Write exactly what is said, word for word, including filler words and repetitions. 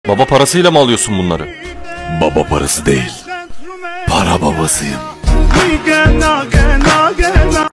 Baba parasıyla mı alıyorsun bunları? Baba parası değil, para babasıyım.